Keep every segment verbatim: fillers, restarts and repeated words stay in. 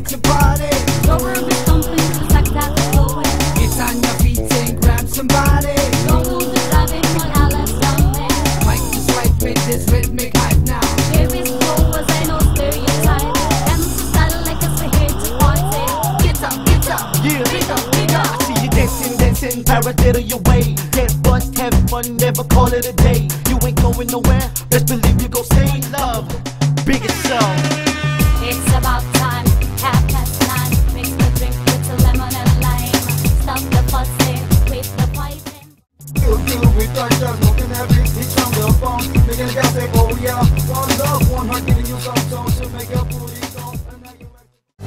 to party. The world is thumping, the sack that is going. Get on your feet and grab somebody. Don't lose the driving while Alex down there. Mike the swipe with this rhythmic hype now. Here is flow as I know stereotype. M C style like us we're here to party. Get up, get up, Yeah, big up, big I up. see you dancing, dancing, paradiddle your way. Dance, bust, have fun, never call it a day. You ain't going nowhere, best believe you gon' stay in love. Biggest song. It's about time, half past nine. Mix the drink with the lemon and lime. Stop the fussing with the fighting. Kill, kill, we touch us, smoking that big bitch on the phone. Making a gal say, oh yeah, one love, one heart, giving you some songs to make your booty go. And now you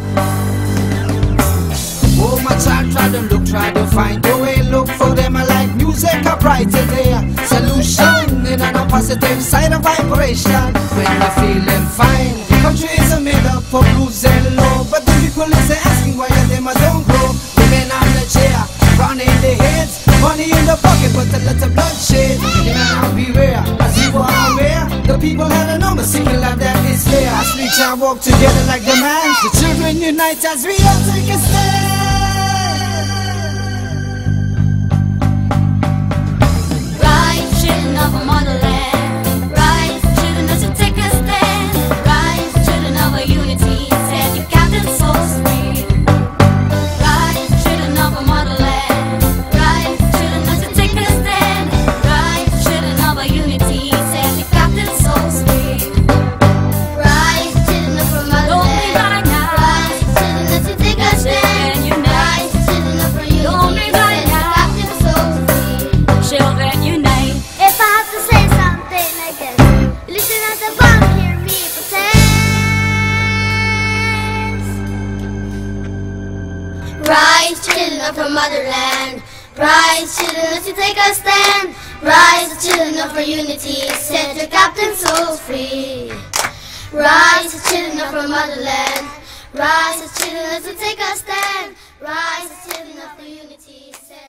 Oh, my child, try to look, try to find a way. Look for them, I like music, a brighter day. Solution in an positive side of vibration. When you're feeling fine, country is a made up for blues and low. But the people is asking why them I don't grow. Women on the chair, round in the heads, money in the pocket, but a lot of bloodshed. You know, beware, as you are aware, the people had a number, singing like that is there. As we shall walk together like the man, the children unite as we all take a stand. Rise, children of a motherland. Rise, children as you take a stand. Rise, children of a unity. Set your captain souls free. Rise, children of a motherland. Rise, children as you take a stand. Rise, children of a unity. Set your captain souls free. Rise, children of our Don't be motherland. right now. Rise, children, let's take a stand. Children unite. Rise, children of our Don't be unity. right Set the now. captain souls free. Children unite. If I have to say something like this, listen at the bomb, hear me protest. Rise, children of our motherland. Rise, children, let's take a stand. Rise, children of our unity. Set your captain souls free. Rise, children of our motherland. Rise, children, let's take a stand. Rise, children of the unity. Set